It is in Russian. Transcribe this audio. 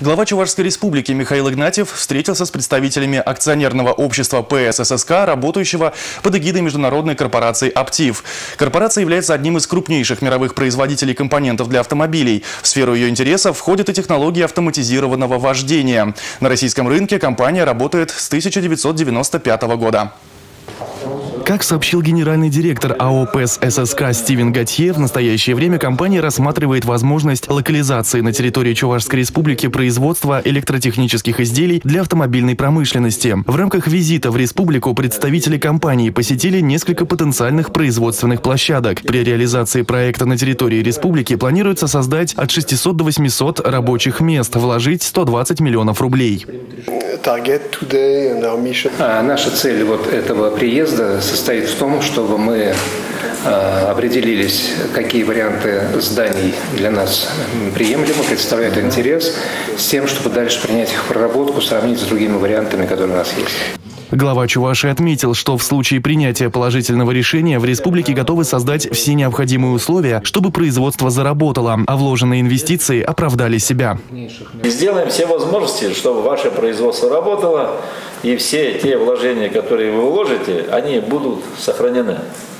Глава Чувашской республики Михаил Игнатьев встретился с представителями акционерного общества ПС ССК, работающего под эгидой международной корпорации «Аптив». Корпорация является одним из крупнейших мировых производителей компонентов для автомобилей. В сферу ее интересов входят и технологии автоматизированного вождения. На российском рынке компания работает с 1995 года. Как сообщил генеральный директор АО ПС ССК Стивен Готье, в настоящее время компания рассматривает возможность локализации на территории Чувашской республики производства электротехнических изделий для автомобильной промышленности. В рамках визита в республику представители компании посетили несколько потенциальных производственных площадок. При реализации проекта на территории республики планируется создать от 600 до 800 рабочих мест, вложить 120 миллионов рублей. Наша цель этого приезда состоит в том, чтобы мы определились, какие варианты зданий для нас приемлемы, представляют интерес, с тем, чтобы дальше принять их в проработку, сравнить с другими вариантами, которые у нас есть. Глава Чувашии отметил, что в случае принятия положительного решения в республике готовы создать все необходимые условия, чтобы производство заработало, а вложенные инвестиции оправдали себя. Сделаем все возможности, чтобы ваше производство работало, и все те вложения, которые вы вложите, они будут сохранены.